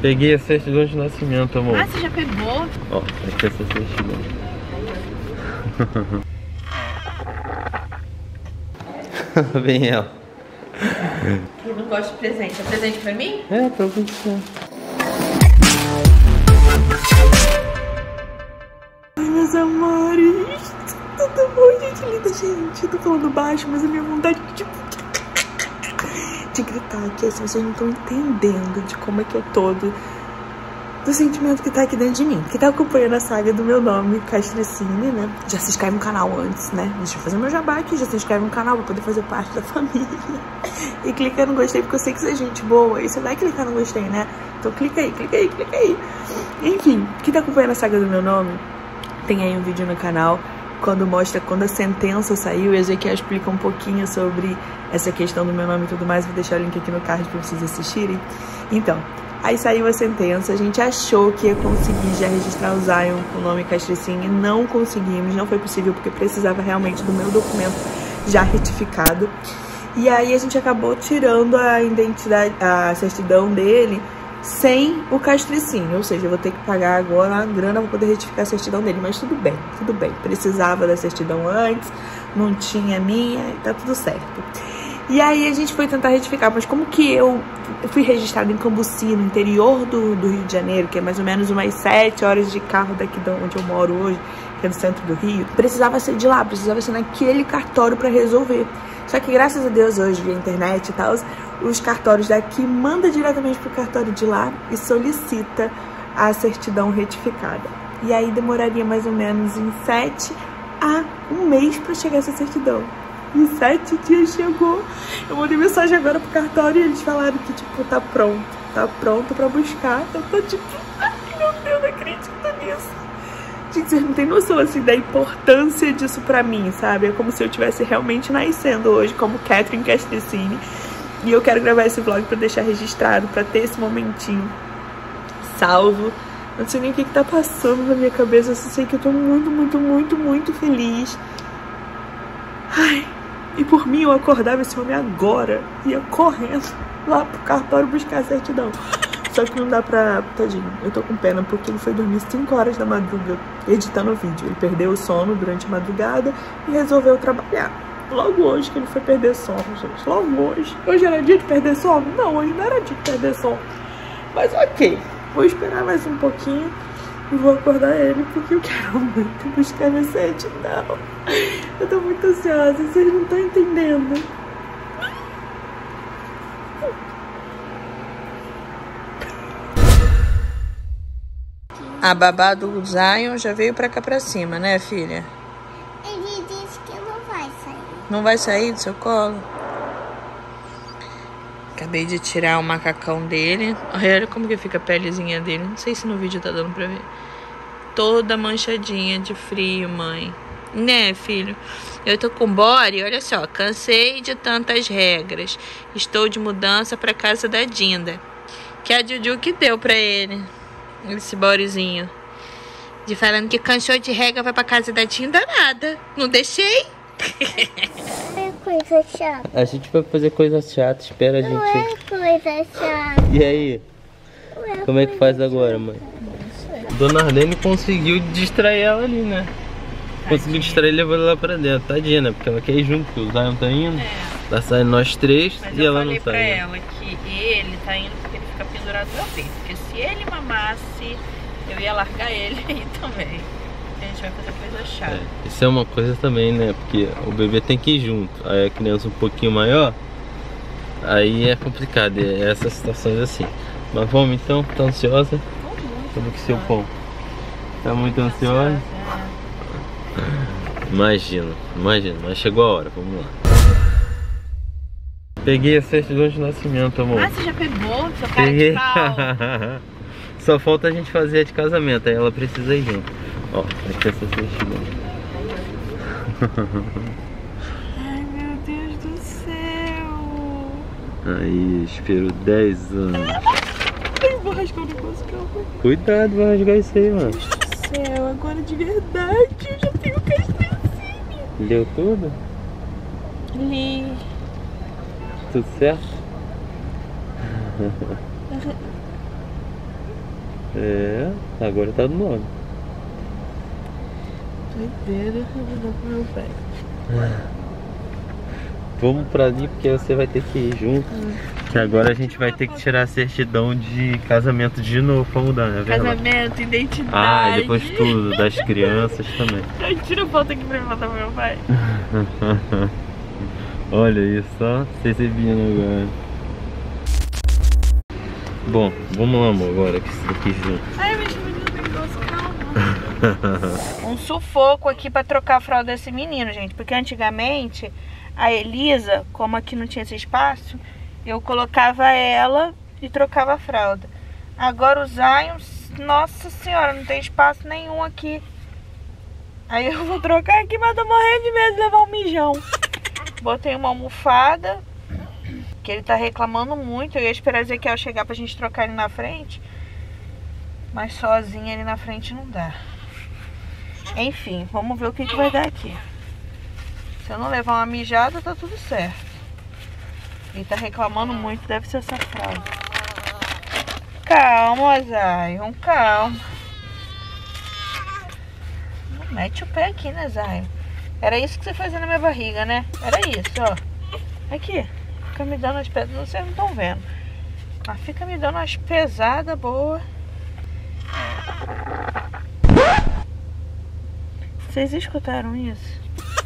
Peguei a certidão de nascimento, amor. Ah, você já pegou? Ó, aqui é essa certidão. Vem ela. Eu não gosto de presente. É presente pra mim? É, pra você. Ai, meus amores. Tudo bom, gente linda, gente? Eu tô falando baixo, mas a minha vontade de gritar aqui, assim, vocês não estão entendendo de como é que eu tô, do sentimento que tá aqui dentro de mim, que tá acompanhando a saga do meu nome, Castricine, né? Já se inscreve no canal antes, né? Deixa eu fazer meu jabá aqui, já se inscreve no canal pra poder fazer parte da família. E clica no gostei, porque eu sei que você é gente boa, e você vai clicar no gostei, né? Então clica aí, clica aí, clica aí. Enfim, quem tá acompanhando a saga do meu nome, tem aí um vídeo no canal quando mostra quando a sentença saiu, e a Ezequiel explica um pouquinho sobre essa questão do meu nome e tudo mais. Vou deixar o link aqui no card pra vocês assistirem. Então, aí saiu a sentença, a gente achou que ia conseguir já registrar o Zion com o nome Castricine, não conseguimos, não foi possível, porque precisava realmente do meu documento já retificado. E aí a gente acabou tirando a identidade, a certidão dele sem o Castricine, ou seja, eu vou ter que pagar agora uma grana para poder retificar a certidão dele, mas tudo bem, precisava da certidão antes, não tinha minha, tá tudo certo. E aí a gente foi tentar retificar, mas como que eu fui registrada em Cambuci, no interior do Rio de Janeiro, que é mais ou menos umas 7 horas de carro daqui de onde eu moro hoje, que é no centro do Rio, precisava ser de lá, precisava ser naquele cartório para resolver. Só que graças a Deus hoje, via internet e tal, os cartórios daqui mandam diretamente pro cartório de lá e solicita a certidão retificada. E aí demoraria mais ou menos em 7 a 1 mês para chegar essa certidão. Em 7 dias chegou. Eu mandei mensagem agora pro cartório e eles falaram que, tipo, tá pronto pra buscar. Eu tô tipo, ai meu Deus, não acredito nisso. Gente, vocês não têm noção, assim, da importância disso pra mim, sabe? É como se eu estivesse realmente nascendo hoje como Catherine Castricine. E eu quero gravar esse vlog pra deixar registrado, pra ter esse momentinho salvo. Eu não sei nem o que tá passando na minha cabeça, eu só sei que eu tô muito feliz. Ai, e por mim eu acordava esse homem agora, ia correndo lá pro cartório buscar a certidão. Só que não dá pra... Tadinho, eu tô com pena porque ele foi dormir 5 horas da madrugada editando o vídeo. Ele perdeu o sono durante a madrugada e resolveu trabalhar. Logo hoje que ele foi perder sono, gente. Logo hoje. Hoje era dia de perder sono? Não, hoje não era dia de perder sono. Mas ok, vou esperar mais um pouquinho e vou acordar ele porque eu quero muito buscar minha certidão. Eu tô muito ansiosa, vocês não estão entendendo. A babá do Zion já veio pra cá pra cima, né, filha? Ele disse que não vai sair. Não vai sair do seu colo? Acabei de tirar o macacão dele. Olha como que fica a pelezinha dele. Não sei se no vídeo tá dando pra ver. Toda manchadinha de frio, mãe. Né, filho? Eu tô com body, olha só. Cansei de tantas regras. Estou de mudança pra casa da Dinda. Que a Juju que deu pra ele. Esse borezinho. De falando que cansou de regra, vai pra casa da Dinda, nada. Não deixei. É coisa chata. A gente vai fazer coisa chata, espera a gente. Não é coisa chata. E aí? Como é que faz agora, mãe? Dona Arlene conseguiu distrair ela ali, né? Conseguiu distrair e levar ela lá pra dentro, tadinha, né? Porque ela quer ir junto, porque o Zion tá indo. Tá saindo nós 3 e ela não tá indo. Mas eu falei pra ela que ele tá indo porque ele fica pendurado no meu peito. Porque se ele mamasse, eu ia largar ele aí também. A gente vai fazer coisa chata. Isso é uma coisa também, né? Porque o bebê tem que ir junto. Aí a criança um pouquinho maior, aí é complicado. É essas situações assim. Mas vamos então, tá ansiosa? Como que seu pão? Tá muito ansiosa? Imagina, mas chegou a hora, vamos lá. Peguei a certidão de nascimento, amor. Ah, você já pegou? Seu cara Peguei. de pau. Só falta a gente fazer a de casamento, aí ela precisa ir junto. Ó, aqui essa certidão. Ai, meu Deus do céu. Aí, espero 10 anos. Ai, vou rasgar o negócio, calma. Cuidado, vai rasgar isso aí, mano. Meu Deus do céu, agora de verdade, eu já tenho Castricine. Leu tudo? Li. Tudo certo? É, agora tá do nome. Doideira, eu vou dar pro meu pai. Vamos pra ali porque você vai ter que ir junto. Que agora a gente vai ter que tirar a certidão de casamento de novo pra mudar, né? Casamento, identidade. Ah, e depois tudo, das crianças também. Ai, tira a foto aqui pra eu mandar pro meu pai. Olha isso, ó, se exibindo agora. Bom, vamos lá, amor, agora que isso daqui junto. Ai, meu menino tem gosto, calma. Um sufoco aqui pra trocar a fralda desse menino, gente. Porque antigamente, a Elisa, como aqui não tinha esse espaço, eu colocava ela e trocava a fralda. Agora o Zion, nossa senhora, não tem espaço nenhum aqui. Aí eu vou trocar aqui, mas tô morrendo de medo de levar um mijão. Botei uma almofada, que ele tá reclamando muito. Eu ia esperar Ezequiel chegar pra gente trocar ele na frente, mas sozinha ele na frente não dá. Enfim, vamos ver o que vai dar aqui. Se eu não levar uma mijada, tá tudo certo. Ele tá reclamando muito, deve ser essa fralda. Calma, Zion, calma. Não mete o pé aqui, né, Zion? Era isso que você fazia na minha barriga, né? Era isso, ó. Aqui. Fica me dando as pesadas. Vocês não estão vendo. Mas fica me dando umas pesadas boas. Vocês escutaram isso?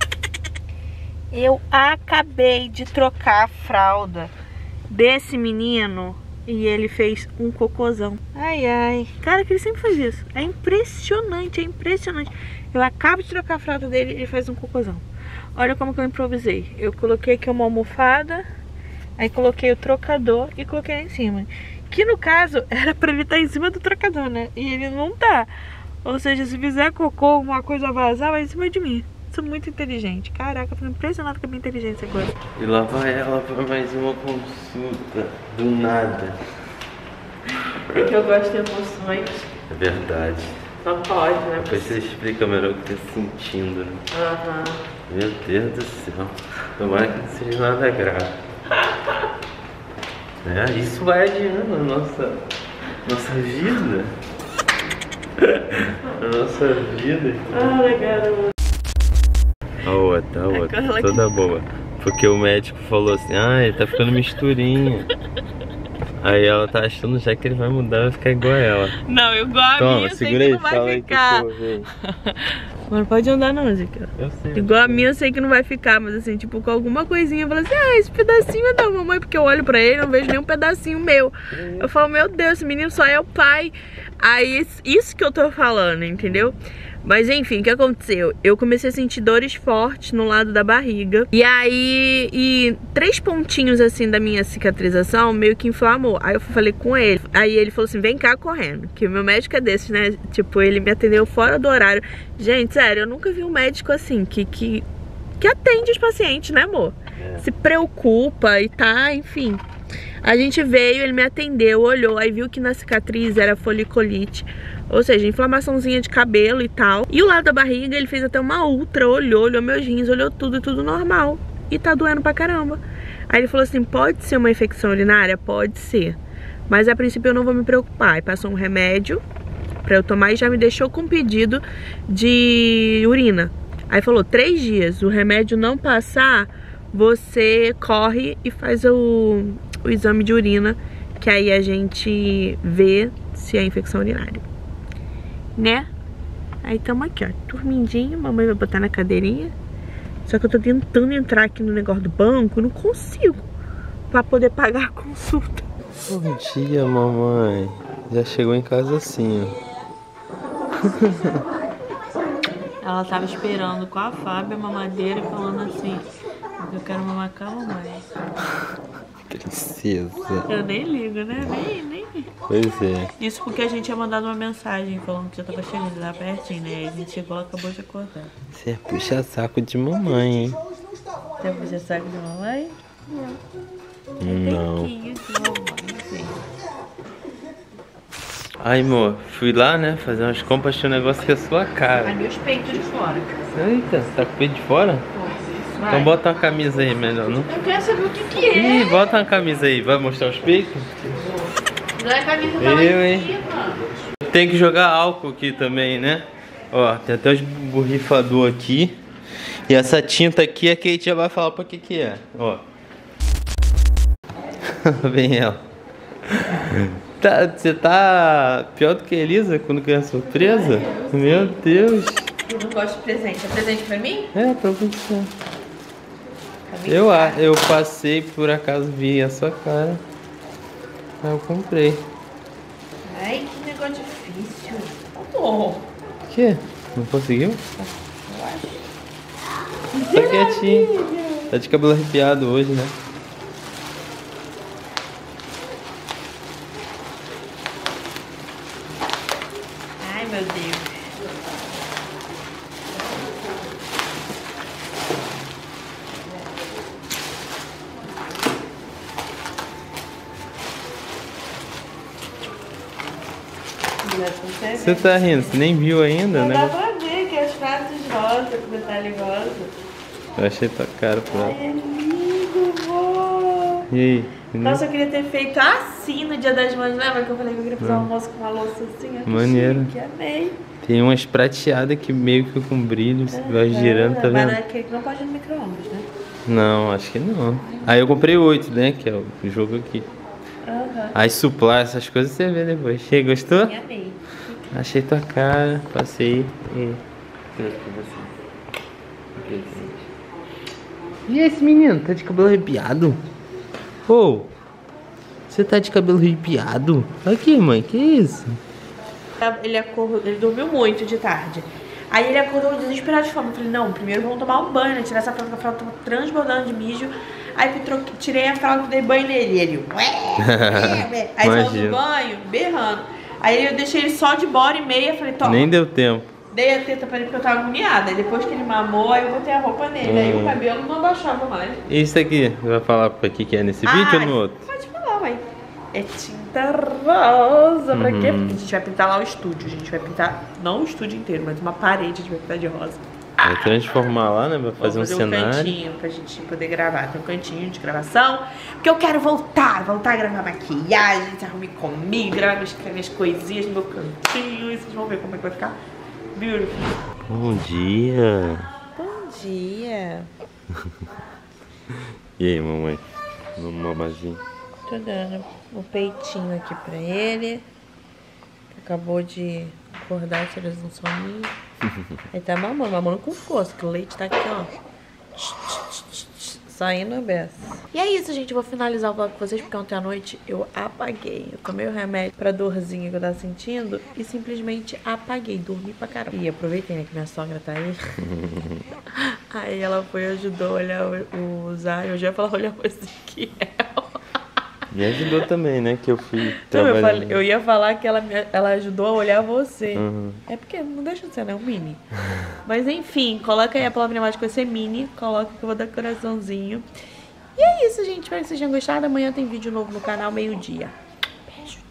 Eu acabei de trocar a fralda desse menino e ele fez um cocôzão. Ai, ai. Cara, que ele sempre faz isso. É impressionante, é impressionante. Eu acabo de trocar a fralda dele e ele faz um cocôzão. Olha como que eu improvisei. Eu coloquei aqui uma almofada, aí coloquei o trocador e coloquei lá em cima. Que no caso era pra ele estar em cima do trocador, né? E ele não tá. Ou seja, se fizer cocô, alguma coisa vazar, vai em cima de mim. Sou muito inteligente. Caraca, eu tô impressionado com a minha inteligência agora. E lá vai ela pra mais uma consulta. Do nada. É que eu gosto de emoções. É verdade. Só pode, né? Depois você explica melhor o que tá sentindo, né? Aham. Meu Deus do céu. Tomara que não seja nada grave. É, isso vai adiando a nossa vida. A nossa vida. Ai, garoto. A outra, toda boa. Porque o médico falou assim, ele tá ficando misturinha. Aí ela tá achando já que ele vai mudar, vai ficar igual a ela. Não, igual a minha, eu sei que não vai ficar. Mas não pode andar não, Zica. Eu sei. Igual a minha eu sei que não vai ficar, mas assim, tipo, com alguma coisinha, eu falo assim, esse pedacinho é da mamãe, porque eu olho pra ele e não vejo nenhum pedacinho meu. Eu falo, meu Deus, esse menino só é o pai. Aí, isso que eu tô falando, entendeu? Mas enfim, o que aconteceu? Eu comecei a sentir dores fortes no lado da barriga. E aí, 3 pontinhos assim da minha cicatrização meio que inflamou. Aí eu falei com ele. Aí ele falou assim, vem cá correndo. Que o meu médico é desse, né? Tipo, ele me atendeu fora do horário. Gente, sério, eu nunca vi um médico assim, que atende os pacientes, né, amor? Se preocupa e tá, enfim. A gente veio, ele me atendeu, olhou, aí viu que na cicatriz era foliculite. Ou seja, inflamaçãozinha de cabelo e tal. E o lado da barriga, ele fez até uma ultra, olhou meus rins, olhou tudo normal. E tá doendo pra caramba. Aí ele falou assim, pode ser uma infecção urinária? Pode ser. Mas a princípio eu não vou me preocupar. Aí passou um remédio pra eu tomar e já me deixou com pedido de urina. Aí falou, 3 dias, o remédio não passar, você corre e faz o exame de urina, que aí a gente vê se é infecção urinária. Né? Aí tamo aqui, ó, dormindinho, mamãe vai botar na cadeirinha. Só que eu tô tentando entrar aqui no negócio do banco, não consigo, pra poder pagar a consulta. Bom dia, mamãe. Já chegou em casa assim, ó. Ela tava esperando com a Fábio a mamadeira, falando assim, eu quero mamar com a mamãe. Princesa. Eu nem ligo, né? Nem. Pois é. Isso porque a gente tinha mandado uma mensagem falando que já tava chegando lá pertinho, né? A gente chegou, ela acabou de acordar. Você é puxa saco de mamãe, hein? Você puxa saco de mamãe? Não. De mamãe, sim. Ai, amor, fui lá, né, fazer umas compras, tinha um negócio que é a sua cara. Ali os peitos de fora. Eita, você tá com o peito de fora? Vai. Então bota uma camisa aí, melhor, não? Eu quero saber o que é. Ih, bota uma camisa aí, vai mostrar os peitos? Não é a camisa da lá Eu, em hein? cima. tem que jogar álcool aqui também, né? Ó, tem até os borrifador aqui. E essa tinta aqui é que a gente já vai falar pra que é. Ó. Vem ela. Você tá pior do que a Elisa quando ganha surpresa? Meu Deus. Eu não gosto de presente. É presente pra mim? É, pra você. Eu passei, por acaso vi a sua cara. Aí eu comprei. Ai, que negócio difícil. Amor. O quê? Não conseguiu? Eu acho. Tá quietinho. Tá de cabelo arrepiado hoje, né? Ai, meu Deus. Você tá rindo? Você nem viu ainda, Não né? dá pra ver que é os pratos rosa, com detalhe rosa. Eu achei tua cara pra ela. Ai, é lindo, vô. E aí? Nossa, eu queria ter feito assim no Dia das Mães. Lembra que eu falei que eu queria fazer um almoço com uma louça assim? Eu Maneiro. chique, amei. Tem umas prateadas que meio que com brilho, você vai girando, tá Mas vendo? não é aquele que não pode ir no micro-ondas, né? Não, acho que não. Aí eu comprei 8, né? Que é o jogo aqui. Aham. Aí suplar essas coisas você vê depois. E aí, gostou? Amei. Achei tua cara, passei e trouxe pra você. E esse menino, tá de cabelo arrepiado? Ô, você tá de cabelo arrepiado? Aqui, mãe, que isso? Ele acordou, ele dormiu muito de tarde. Aí ele acordou desesperado de fome. Eu falei, não, primeiro vamos tomar um banho, né? Tirar essa fralda, que a fralda tava transbordando de mijo. Aí tirei a fralda e dei banho nele. E ele, ué. Aí saiu do banho, berrando. Aí eu deixei ele só de 1h30, falei, toma. Nem deu tempo. Dei a teta pra ele porque eu tava agoniada. Aí depois que ele mamou, aí eu botei a roupa nele. Aí o cabelo não abaixava mais. E isso aqui, vai falar pra que é nesse vídeo ou no outro? Pode falar, ué. É tinta rosa. Pra quê? Porque a gente vai pintar lá o estúdio. A gente vai pintar, não o estúdio inteiro, mas uma parede a gente vai pintar de rosa. Vai transformar lá, né? Vai fazer um cenário. Um cantinho pra gente poder gravar. Tem um cantinho de gravação. Porque eu quero voltar a gravar maquiagem, se arrumar comigo, gravar minhas coisinhas no meu cantinho. E vocês vão ver como é que vai ficar. Beautiful. Bom dia. Bom dia. E aí, mamãe? Vamos mamazinho. Tô dando um peitinho aqui pra ele. Acabou de acordar, tirando um soninho. Ele tá mamando com força, que o leite tá aqui, ó. Saindo a beça. E é isso, gente. Eu vou finalizar o vlog com vocês, porque ontem à noite eu apaguei. Eu tomei o remédio pra dorzinha que eu tava sentindo e simplesmente apaguei. Dormi pra caramba. E aproveitei, né, que minha sogra tá aí. Aí ela foi e ajudou a olhar o Zay. Eu já ia falar olhar o Ezequiel. Me ajudou também, né? Que eu fui Então, trabalhando. eu ia falar que ela ajudou a olhar você. Uhum. É porque não deixa de ser, né? Um mini. Mas enfim, coloca aí a palavra mágica com esse mini. Coloca que eu vou dar coraçãozinho. E é isso, gente. Espero que vocês tenham gostado. Amanhã tem vídeo novo no canal, meio-dia. Beijo.